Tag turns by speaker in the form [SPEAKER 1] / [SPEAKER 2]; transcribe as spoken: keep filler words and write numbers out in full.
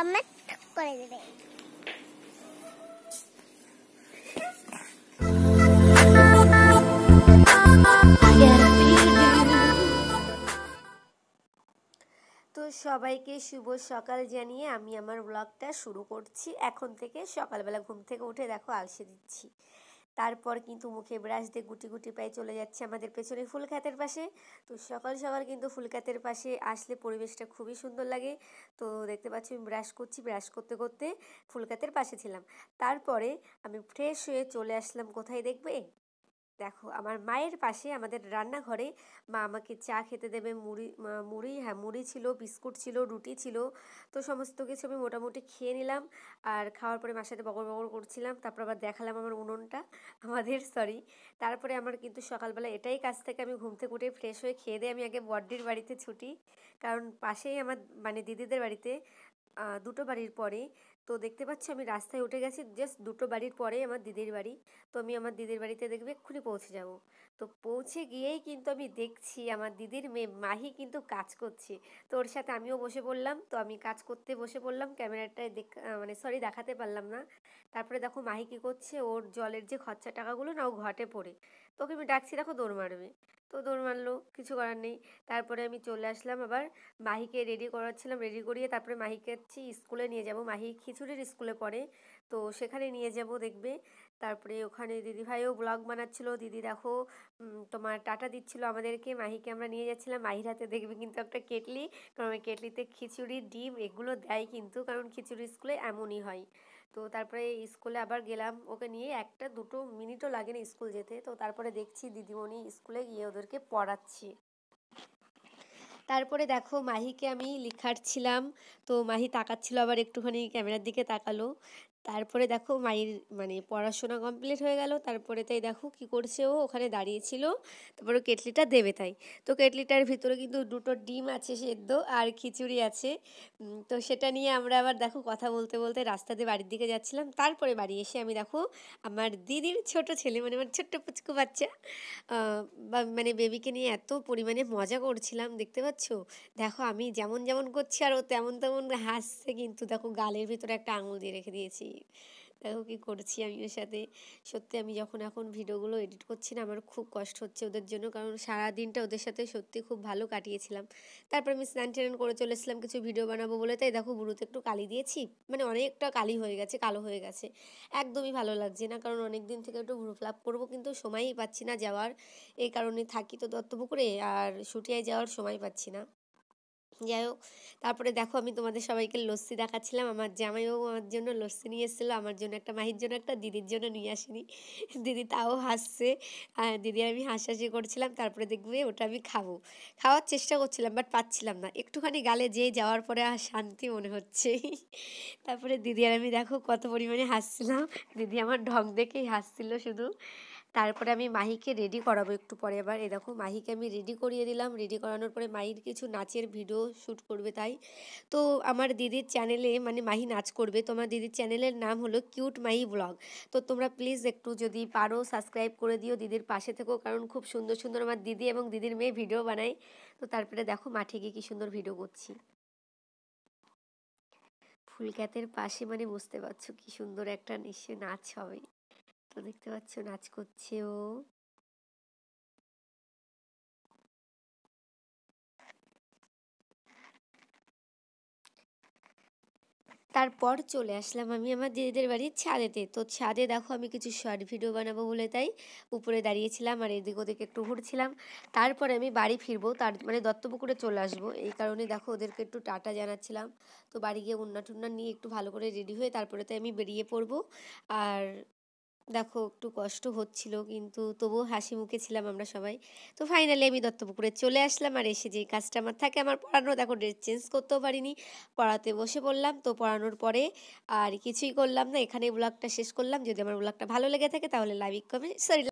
[SPEAKER 1] Comment করে দেবে।
[SPEAKER 2] তো সবাইকে শুভ সকাল জানিয়ে আমি আমার ব্লগটা শুরু করছি। এখন থেকে সকালবেলা ঘুম থেকে উঠে দেখো আলসে দিচ্ছি, তারপর কিন্তু মুখে ব্রাশ দিয়ে গুটি গুটি পায়ে চলে যাচ্ছে আমাদের পেছনে ফুল ক্ষেতের পাশে। তো সকাল সকাল কিন্তু ফুল ক্ষেতের পাশে আসলে পরিবেশটা খুবই সুন্দর লাগে। তো দেখতে পাচ্ছি আমি ব্রাশ করছি, ব্রাশ করতে করতে ফুল ক্ষেতের পাশে ছিলাম। তারপরে আমি ফ্রেশ হয়ে চলে আসলাম কোথায় দেখবে, দেখো আমার মায়ের পাশে আমাদের রান্নাঘরে মা আমাকে চা খেতে দেবে। মুড়ি মুড়ি হ্যাঁ মুড়ি ছিল, বিস্কুট ছিল, রুটি ছিল। তো সমস্ত কিছু আমি মোটামুটি খেয়ে নিলাম। আর খাওয়ার পরে মার সাথে বকর বকর করছিলাম। তারপর আবার দেখালাম আমার উনুনটা আমাদের সরি তারপরে আমার কিন্তু সকালবেলা এটাই কাজ থেকে আমি ঘুম থেকে উঠে ফ্রেশ হয়ে খেয়ে দিয়ে আমি আগে বড়দির বাড়িতে ছুটি, কারণ পাশেই আমার মানে দিদিদের বাড়িতে দুটো বাড়ির পরে। তো দেখতে পাচ্ছি আমি রাস্তায় উঠে গেছি, জাস্ট দুটো বাড়ির পরে আমার দিদির বাড়ি। তো আমি আমার দিদির বাড়িতে দেখবে এক্ষুনি পৌঁছে যাব। তো পৌঁছে গিয়েই কিন্তু আমি দেখছি আমার দিদির মেয়ে মাহি কিন্তু কাজ করছে। তো ওর সাথে আমিও বসে পড়লাম। তো আমি কাজ করতে বসে পড়লাম, ক্যামেরাটায় দেখ মানে সরি দেখাতে পারলাম না। তারপরে দেখো মাহি কী করছে, ওর জলের যে খরচা টাকাগুলো না ও ঘটে পড়ে, তোকে আমি ডাকছি দেখো দৌড় মারবে, তো দৌড় মারলো, কিছু করার নেই। তারপরে আমি চলে আসলাম আবার মাহিকে রেডি করাচ্ছিলাম, রেডি করিয়ে তারপরে মাহিকে স্কুলে নিয়ে যাব। মাহি খিচুড়ির স্কুলে পড়ে, তো সেখানে নিয়ে যাব দেখবে। তারপরে ওখানে দিদিভাইও ব্লগ বানাচ্ছিল, দিদি দেখো তোমার টাটা দিচ্ছিল আমাদেরকে, মাহিকে আমরা নিয়ে যাচ্ছিলাম। মাহির হাতে দেখবে কিন্তু একটা কেটলি, কারণ ওই কেটলিতে খিচুড়ি ডিম এগুলো দেয় কিন্তু, কারণ খিচুড়ি স্কুলে এমনই হয়। তো তারপরে স্কুলে আবার গেলাম ওকে নিয়ে, একটা দুটো মিনিটও লাগে না স্কুল যেতে। তো তারপরে দেখছি দিদিমণি স্কুলে গিয়ে ওদেরকে পড়াচ্ছি। তারপরে দেখো মাহিকে আমি লিখাচ্ছিলাম, তো মাহি তাকাচ্ছিল আবার একটুখানি ক্যামেরার দিকে তাকালো। তারপরে দেখো মাহির মানে পড়াশোনা কমপ্লিট হয়ে গেল। তারপরে তাই দেখো কি করছে, ও ওখানে দাঁড়িয়েছিল, তারপরে কেটলিটা দেবে তাই। তো কেটলিটার ভিতরে কিন্তু দুটো ডিম আছে সেদ্ধ আর খিচুড়ি আছে। তো সেটা নিয়ে আমরা আবার দেখো কথা বলতে বলতে রাস্তা দিয়ে বাড়ির দিকে যাচ্ছিলাম। তারপরে বাড়ি এসে আমি দেখো আমার দিদির ছোট ছেলে মানে আমার ছোট্ট পুচকু বাচ্চা মানে বেবিকে নিয়ে এত পরিমাণে মজা করছিলাম, দেখতে পাচ্ছ। দেখো আমি যেমন যেমন করছি আর ও তেমন তেমন হাসছে, কিন্তু দেখো গালের ভিতরে একটা আঙুল দিয়ে রেখে দিয়েছি। দেখো কি করছি আমি ওর সাথে। সত্যি আমি যখন এখন ভিডিওগুলো এডিট করছি না আমার খুব কষ্ট হচ্ছে ওদের জন্য, কারণ সারা দিনটা ওদের সাথে সত্যি খুব ভালো কাটিয়েছিলাম। তারপর আমি স্নান টান করে চলে এসেছিলাম কিছু ভিডিও বানাবো বলে, তাই দেখো বুড়োতে একটু কালি দিয়েছি, মানে অনেকটা কালি হয়ে গেছে, কালো হয়ে গেছে, একদমই ভালো লাগছে না। কারণ অনেক দিন থেকে একটু ভ্রু ফ্লাপ করবো কিন্তু সময়ই পাচ্ছি না যাওয়ার, এই কারণে থাকি তো দত্তপুকুরে, আর শুটিয়ায় যাওয়ার সময় পাচ্ছি না। যাই হোক, তারপরে দেখো আমি তোমাদের সবাইকে লস্যি দেখাচ্ছিলাম। আমার জামাইও আমার জন্য লস্যি নিয়ে এসেছিলো, আমার জন্য একটা, মাহির জন্য একটা, দিদির জন্য নিয়ে আসিনি। দিদি তাও হাসছে, আর দিদি আমি হাসাহাসি করছিলাম। তারপরে দেখবে ওটা আমি খাবো, খাওয়ার চেষ্টা করছিলাম বাট পাচ্ছিলাম না, একটুখানি গালে যেয়ে যাওয়ার পরে আর শান্তি মনে হচ্ছে। তারপরে দিদি আর আমি দেখো কত পরিমাণে হাসছিলাম, দিদি আমার ঢং দেখেই হাসছিল শুধু। তারপরে আমি মাহিকে রেডি করাবো একটু পরে। এবার এ দেখো মাহিকে আমি রেডি করিয়ে দিলাম, রেডি করানোর পরে মাহির কিছু নাচের ভিডিও শ্যুট করবে তাই। তো আমার দিদির চ্যানেলে মানে মাহি নাচ করবে, তো আমার দিদির চ্যানেলের নাম হলো কিউট মাহি ব্লগ। তো তোমরা প্লিজ একটু যদি পারো সাবস্ক্রাইব করে দিও, দিদির পাশে থেকো, কারণ খুব সুন্দর সুন্দর আমার দিদি এবং দিদির মেয়ে ভিডিও বানায়। তো তারপরে দেখো মাঠে গিয়ে কী সুন্দর ভিডিও করছি ফুলক্ষেতের পাশে, মানে বুঝতে পারছো কি সুন্দর একটা নিশ্চয়ই নাচ হবে। তো দেখতে পাচ্ছ নাচ করছে ও। তারপর চলে আসলাম আমি আমার দিদিদের বাড়ির ছাদেতে। তো ছাদে দেখো আমি কিছু শর্ট ভিডিও বানাবো বলে তাই উপরে দাঁড়িয়েছিলাম আর এদিক ওদিক একটু ঘুরছিলাম। তারপরে আমি বাড়ি ফিরবো, তার মানে দত্তপুকুরে চলে আসবো, এই কারণে দেখো ওদেরকে একটু টাটা জানাচ্ছিলাম। তো বাড়ি গিয়ে উন্না টুন্না নিয়ে একটু ভালো করে রেডি হয়ে তারপরে তাই আমি বেরিয়ে পড়বো। আর দেখো একটু কষ্ট হচ্ছিল কিন্তু তবুও হাসি মুখে ছিলাম আমরা সবাই। তো ফাইনালি আমি দত্তপুকুরে চলে আসলাম, আর এসে যেই কাজটা আমার থাকে আমার পড়ানো, দেখো ড্রেস চেঞ্জ করতেও পারিনি, পড়াতে বসে পড়লাম। তো পড়ানোর পরে আর কিছুই করলাম না, এখানে ব্লগটা শেষ করলাম। যদি আমার ব্লগটা ভালো লেগে থাকে তাহলে লাইক কমেন্ট সরি